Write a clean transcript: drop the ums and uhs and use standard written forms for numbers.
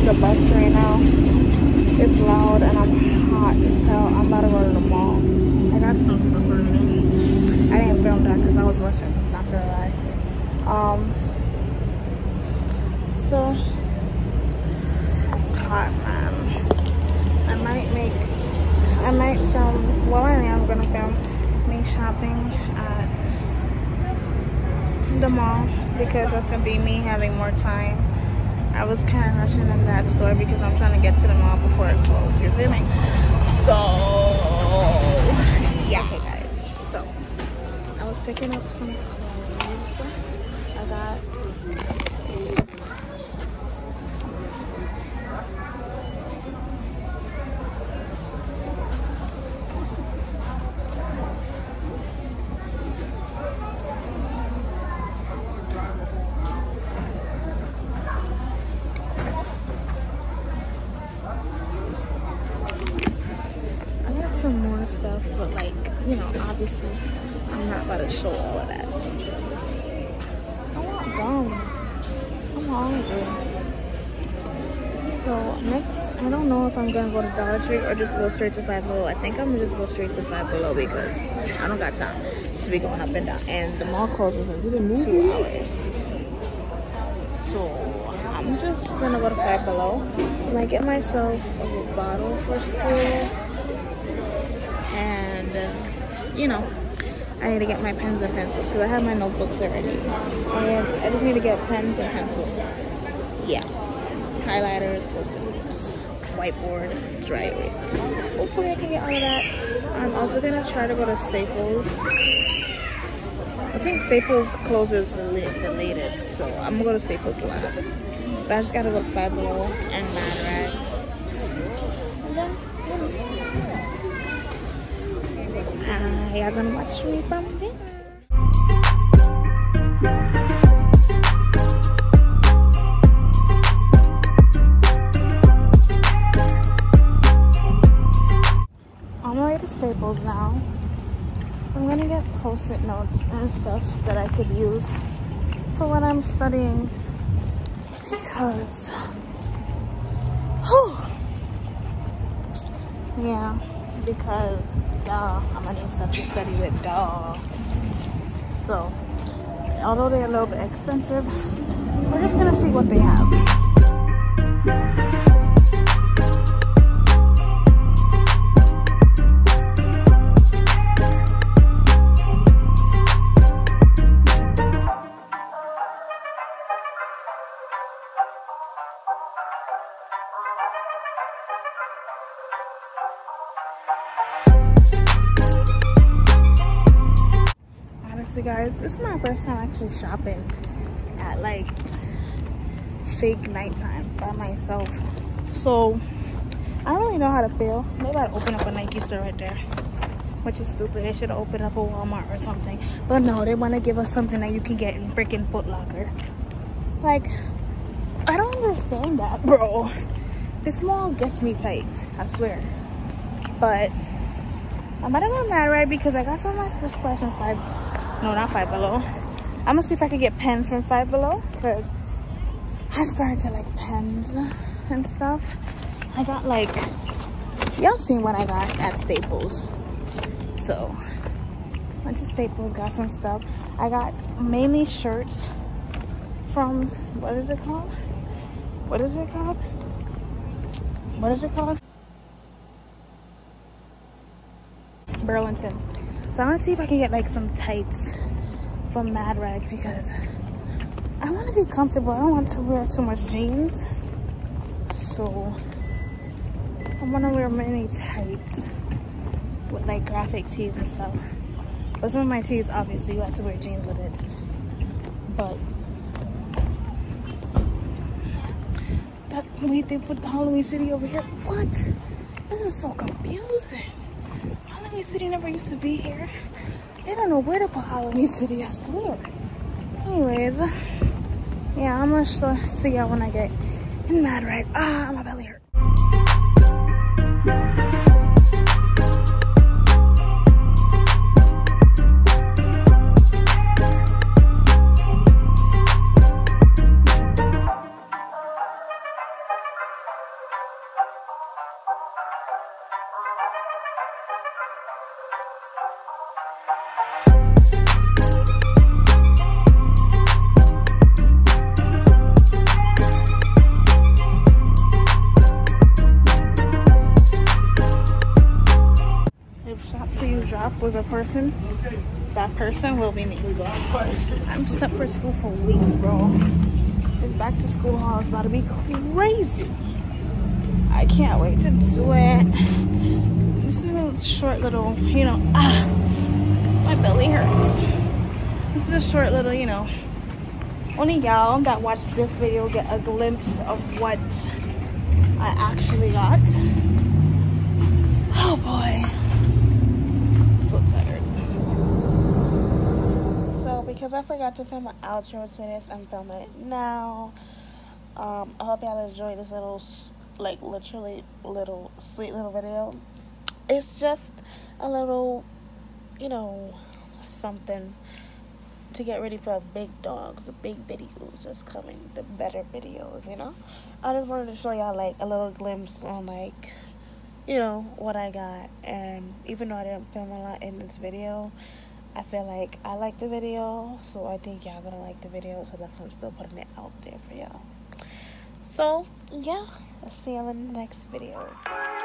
the bus right now. It's loud and I'm hot as hell. I'm about to go to the mall. I got some stuff already. I didn't film that because I was rushing, not gonna lie. So it's hot, man. I might film, well, I am gonna film me shopping at the mall because that's gonna be me having more time. I was kind of rushing in that store because I'm trying to get to the mall before it closes, you see me? So yeah, okay guys, so I was picking up some clothes. I got some more stuff, but like, you know, obviously I'm not about to show all of that. I want gum. I'm hungry. So next, I don't know if I'm gonna go to Dollar Tree or just go straight to Five Below. I think I'm gonna just go straight to Five Below because I don't got time to be going up and down, and the mall closes in 2 hours. So I'm just gonna go to Five Below. I might get myself a bottle for school. And you know, I need to get my pens and pencils because I have my notebooks already. I just need to get pens and pencils. Yeah, highlighters, post-it notes, whiteboard, dry eraser. Hopefully I can get all of that. I'm also gonna try to go to Staples. I think Staples closes the latest, so I'm gonna go to Staples last. But I just gotta go to Five Below and Mad Rag. And then, y'all gonna watch me from there. On my way to Staples now. I'm gonna get post-it notes and stuff that I could use for when I'm studying because yeah, because I'm gonna need stuff to study with, so although they're a little bit expensive, we're just gonna see what they have. Guys, this is my first time actually shopping at like fake nighttime by myself, so I don't really know how to feel. Maybe I'd open up a Nike store right there, which is stupid. They should have opened up a Walmart or something, but no, they want to give us something that you can get in freaking Foot Locker. Like, I don't understand that, bro. This mall gets me tight, I swear. But I'm about to go Mad Rag because I got some of my Swiss Splash and no, not Five Below. I'm gonna see if I can get pens from Five Below because I started to like pens and stuff. I got like, y'all seen what I got at Staples. So went to Staples, got some stuff. I got mainly shirts from, what is it called? Burlington. So I'm gonna see if I can get like some tights from Mad Rag because I want to be comfortable. I don't want to wear too much jeans. So I want to wear many tights with like graphic tees and stuff. But some of my tees, obviously, you have to wear jeans with it. But wait, they put the Halloween City over here. What? This is so confusing. Halloween City never used to be here. They don't know where to put Halloween City, I swear. Anyways, yeah, I'm gonna see y'all when I get in Mad Rag. My belly hurt. stop was a person, that person will be me. I'm set for school for weeks, bro. This back to school haul is about to be crazy. I can't wait to do it. This is a short little, you know, my belly hurts. This is a short little, you know, only y'all that watch this video get a glimpse of what I actually got. Oh boy, I'm so tired. So because I forgot to film an outro to this, I'm filming it now. I hope y'all enjoyed this little, like literally little sweet little video. It's just a little, you know, something to get ready for big dogs, the big videos that's coming, the better videos, you know. I just wanted to show y'all like a little glimpse on like, you know, what I got. And even though I didn't film a lot in this video, I feel like I like the video, so I think y'all gonna like the video, so that's why I'm still putting it out there for y'all. So yeah, I'll see y'all in the next video.